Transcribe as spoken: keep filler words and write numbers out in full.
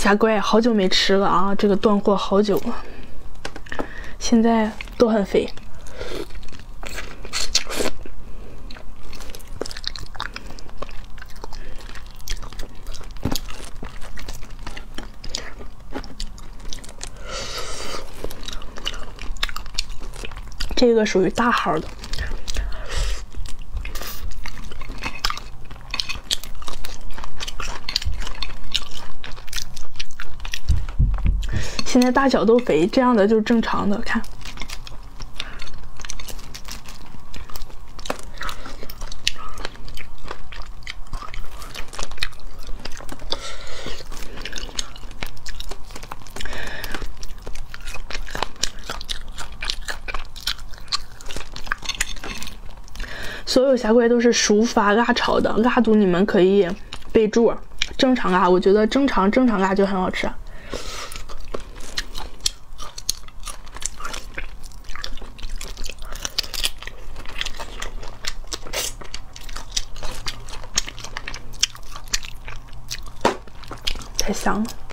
虾怪好久没吃了啊，这个断货好久了，现在都很肥。这个属于大号的。现在大小都肥，这样的就是正常的。看，所有虾怪都是熟发辣炒的，辣度你们可以备注。正常辣，我觉得正常正常辣就很好吃。太香了。